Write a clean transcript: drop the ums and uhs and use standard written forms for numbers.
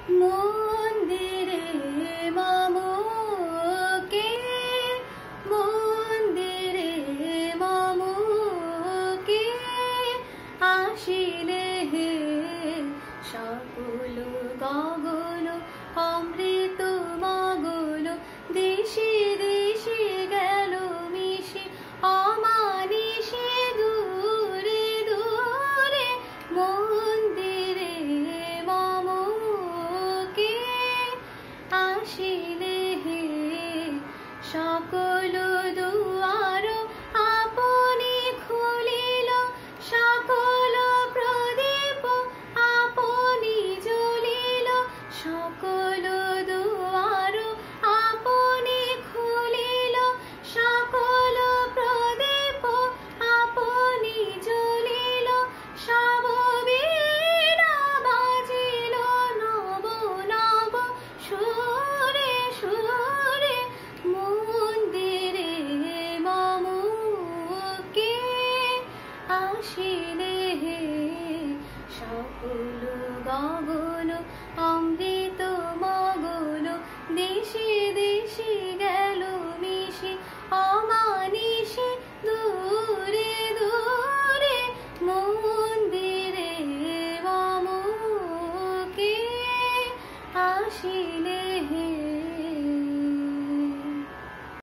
মন্দিরে মামুকে মন্দিরে মামুকে আসিলে হে সকল গগন অমৃত মগন দেশে দেশে গেল মিশে অমানিসে দূরে দূরে মন্দিরে মামুকে আসিলে হে সকল দুয়ার আপনি খুলিল সকল প্রদীপ আপনি জ্বলিল সকল দুয়ার আপনি খুলিল সকল প্রদীপ আপনি জ্বলিল সব বীণা বাজিল নব নব সুরে সুরে মন্দিরে মামুকে আসিলে হে সকল গগন